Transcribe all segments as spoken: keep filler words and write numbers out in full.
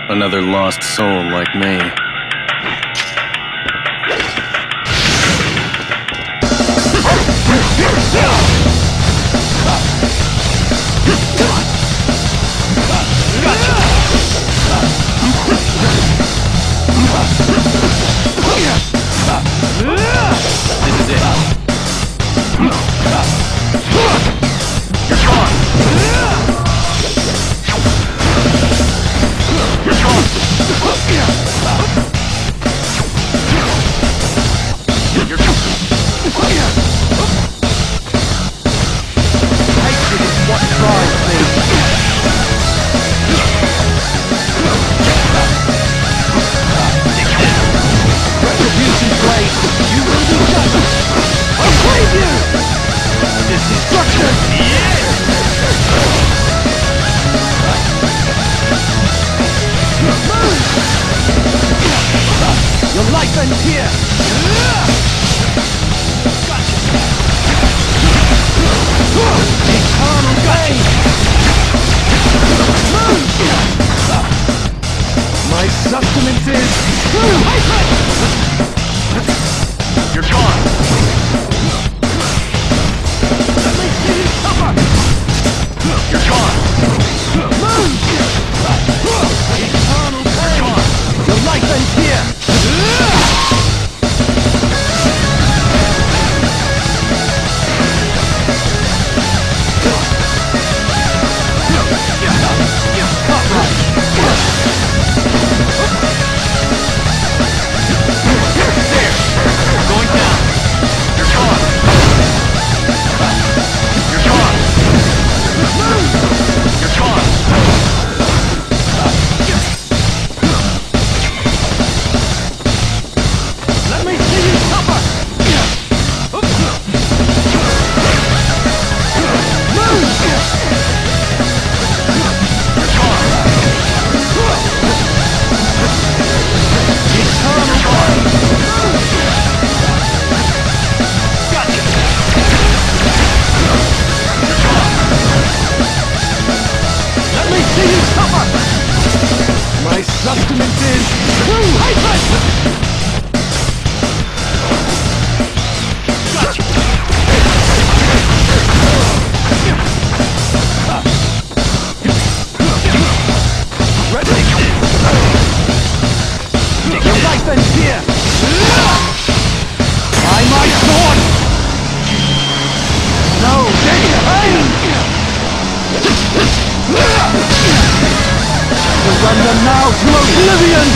Another lost soul like me. This is it. You're gone. You're gone. You're gone. Hatred is what drives me. Retribution blade, you will be judged. I'll save you. This destruction. Move. Your life ends here. Gotcha. Eternal pain. Move. My sustenance is true hatred! You're gone! Let me see you suffer! You're gone! Move! Eternal pain! Your life ends here! My sustenance is true hatred! Gotcha! Ready? Your life ends here! By my sword! No, pain! Surrender now to oblivion!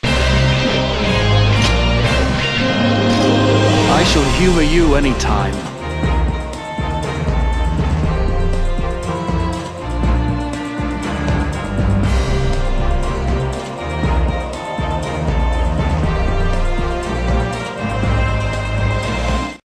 I shall humor you anytime.